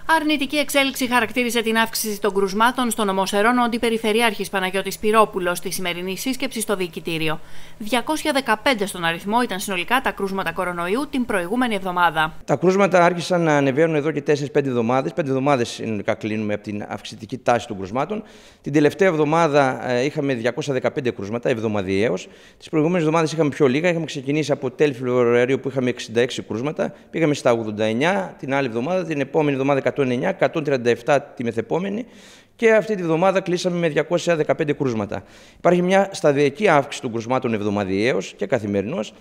Αρνητική εξέλιξη χαρακτήριζε την αύξηση των κρουσμάτων στον νομό Σερών ο Αντιπεριφερειάρχης Παναγιώτης Πυρόπουλος στη σημερινή σύσκεψη στο Διοικητήριο. 215 στον αριθμό ήταν συνολικά τα κρούσματα κορονοϊού την προηγούμενη εβδομάδα. Τα κρούσματα άρχισαν να ανεβαίνουν εδώ και 4-5 εβδομάδες. 5 εβδομάδες συνολικά κλείνουμε από την αυξητική τάση των κρουσμάτων. Την τελευταία εβδομάδα είχαμε 215 κρούσματα εβδομαδιαίως. Τις προηγούμενες εβδομάδες είχαμε πιο λίγα. Είχαμε ξεκινήσει από τέλη Φεβρουαρίου που είχαμε 66 κρούσματα. Πήγαμε στα 89 την άλλη εβδομάδα, την επόμενη εβδομάδα 109, 137 τη μεθεπόμενη και αυτή τη βδομάδα κλείσαμε με 215 κρούσματα. Υπάρχει μια σταδιακή αύξηση των κρούσματων εβδομαδιαίως και καθημερινώς.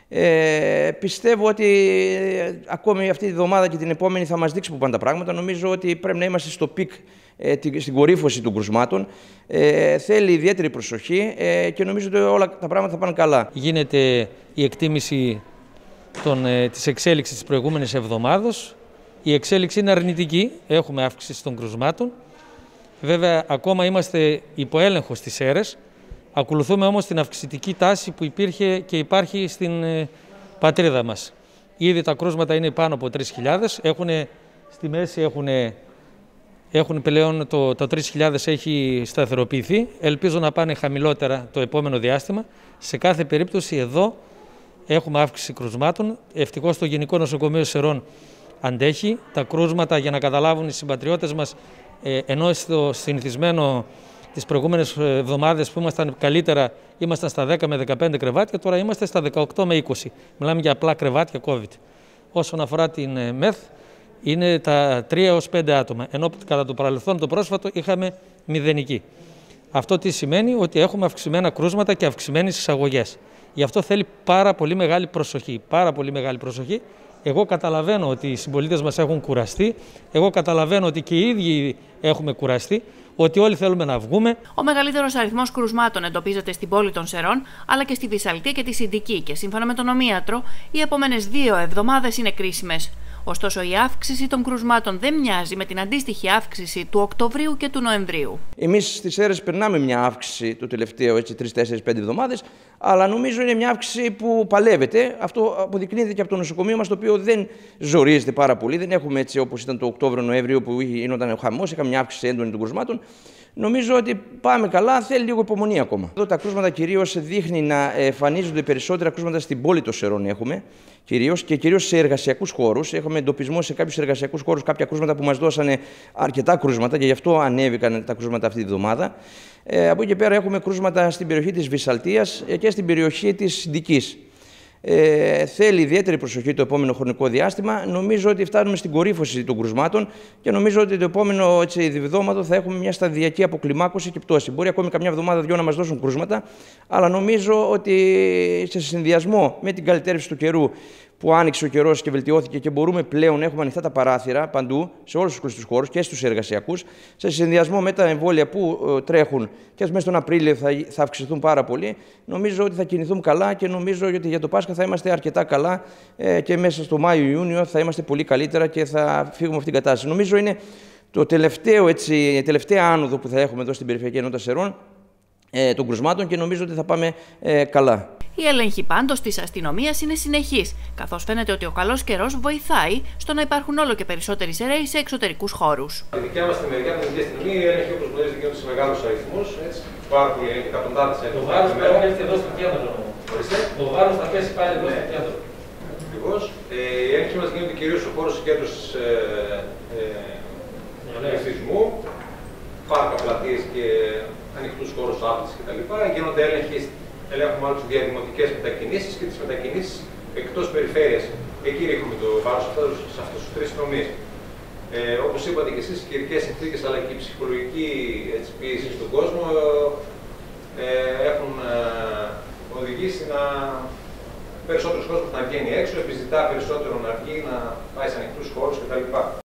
Πιστεύω ότι ακόμη αυτή τη βδομάδα και την επόμενη θα μας δείξει που πάνε τα πράγματα. Νομίζω ότι πρέπει να είμαστε στο πικ, στην κορύφωση των κρούσματων. Θέλει ιδιαίτερη προσοχή και νομίζω ότι όλα τα πράγματα θα πάνε καλά. Γίνεται η εκτίμηση της εξέλιξης της προηγούμενης εβδομάδος. Η εξέλιξη είναι αρνητική, έχουμε αύξηση των κρουσμάτων. Βέβαια, ακόμα είμαστε υπό έλεγχο στις Σέρρες. Ακολουθούμε όμως την αυξητική τάση που υπήρχε και υπάρχει στην πατρίδα μας. Ήδη τα κρούσματα είναι πάνω από 3.000. Στη μέση έχουν πλέον το 3.000 έχει σταθεροποιηθεί. Ελπίζω να πάνε χαμηλότερα το επόμενο διάστημα. Σε κάθε περίπτωση εδώ έχουμε αύξηση κρουσμάτων. Ευτυχώς το Γενικό Νοσοκομείο Σερών αντέχει. Τα κρούσματα, για να καταλάβουν οι συμπατριώτες μας, ενώ στο συνηθισμένο τις προηγούμενες εβδομάδες που ήμασταν καλύτερα, ήμασταν στα 10 με 15 κρεβάτια, τώρα είμαστε στα 18 με 20. Μιλάμε για απλά κρεβάτια COVID. Όσον αφορά την ΜΕΘ, είναι τα 3 έως 5 άτομα, ενώ κατά το παρελθόν το πρόσφατο είχαμε μηδενική. Αυτό τι σημαίνει? Ότι έχουμε αυξημένα κρούσματα και αυξημένες εισαγωγές. Γι' αυτό θέλει πάρα πολύ μεγάλη προσοχή. Πάρα πολύ μεγάλη προσοχή. Εγώ καταλαβαίνω ότι οι συμπολίτες μας έχουν κουραστεί. Εγώ καταλαβαίνω ότι και οι ίδιοι έχουμε κουραστεί. Ότι όλοι θέλουμε να βγούμε. Ο μεγαλύτερος αριθμός κρουσμάτων εντοπίζεται στην πόλη των Σερών, αλλά και στη Βυσσαλτία και τη Συντική, και σύμφωνα με τον ομίατρο, οι επόμενες 2 εβδομάδες είναι κρίσιμες. Ωστόσο, η αύξηση των κρουσμάτων δεν μοιάζει με την αντίστοιχη αύξηση του Οκτωβρίου και του Νοεμβρίου. Εμείς στις Σέρρες περνάμε μια αύξηση το τελευταίο 3-4-5 εβδομάδες, αλλά νομίζω είναι μια αύξηση που παλεύεται. Αυτό αποδεικνύεται και από το νοσοκομείο μας, το οποίο δεν ζορίζεται πάρα πολύ. Δεν έχουμε έτσι όπως ήταν το Οκτώβριο-Νοέμβριο που γινόταν ο χαμός, είχαμε μια αύξηση έντονη των κρουσμάτων. Νομίζω ότι πάμε καλά, θέλει λίγο υπομονή ακόμα. Εδώ τα κρούσματα κυρίως δείχνει να εμφανίζονται περισσότερα κρούσματα στην πόλη των Σερών έχουμε. Κυρίως σε εργασιακούς χώρους. Έχουμε εντοπισμό σε κάποιους εργασιακούς χώρους κάποια κρούσματα που μας δώσανε αρκετά κρούσματα και γι' αυτό ανέβηκαν τα κρούσματα αυτή τη βδομάδα. Από εκεί και πέρα έχουμε κρούσματα στην περιοχή της Βυσσαλτίας και στην περιοχή της Συντικής. Θέλει ιδιαίτερη προσοχή το επόμενο χρονικό διάστημα. Νομίζω ότι φτάνουμε στην κορύφωση των κρουσμάτων και νομίζω ότι το επόμενο διβδόματο θα έχουμε μια σταδιακή αποκλιμάκωση και πτώση. Μπορεί ακόμη καμιά εβδομάδα-δυο να μας δώσουν κρούσματα, αλλά νομίζω ότι σε συνδυασμό με την καλυτέρευση του καιρού που άνοιξε ο καιρός και βελτιώθηκε και μπορούμε πλέον, έχουμε ανοιχτά τα παράθυρα παντού, σε όλους τους κλειστούς χώρους και στους εργασιακούς, σε συνδυασμό με τα εμβόλια που τρέχουν και μέσα στον Απρίλιο θα αυξηθούν πάρα πολύ. Νομίζω ότι θα κινηθούμε καλά και νομίζω ότι για το Πάσχα θα είμαστε αρκετά καλά και μέσα στο Μάιο-Ιούνιο θα είμαστε πολύ καλύτερα και θα φύγουμε από αυτήν την κατάσταση. Νομίζω είναι η τελευταία άνοδο που θα έχουμε εδώ στην Περιφερειακή Ενότητα Σερών των κρουσμάτων και νομίζω ότι θα πάμε καλά. Η έλεγχη πάντως της αστυνομίας είναι συνεχής, καθώς φαίνεται ότι ο καλός καιρός βοηθάει στο να υπάρχουν όλο και περισσότεροι Σεραίοι σε εξωτερικούς χώρους. Η δικιά μας τη μεριά, την ειδική αστυνομία, η έλεγχη όπως γνωρίζετε γίνονται σε μεγάλους αριθμούς. Πάρα πολύ, εκατοντάδες αριθμούς. Το βάρος πρέπει να έρθει εδώ στο κέντρο. Το βάρος θα πέσει πάλι εδώ στο κέντρο. Ακριβώς. Οι έλεγχοι μας γίνονται κυρίως στο χώρο συγκέντρωσης πληθυσμού, πάρκα, πλατείες και ανοιχτούς χώρους άφησης κτλ. Γίνονται έλεγχοι. Ελέγχουμε άλλες διαδημοτικές μετακινήσεις και τις μετακινήσεις εκτός περιφέρειας. Εκεί ρίχνουμε το βάρος σε αυτούς τους 3 τομείς. Όπως είπατε και εσείς, οι καιρικές συνθήκες αλλά και η ψυχολογική πίεση στον κόσμο έχουν οδηγήσει περισσότερος κόσμος να βγαίνει έξω, επιζητά περισσότερο να βγει, να πάει σε ανοιχτούς χώρους κτλ.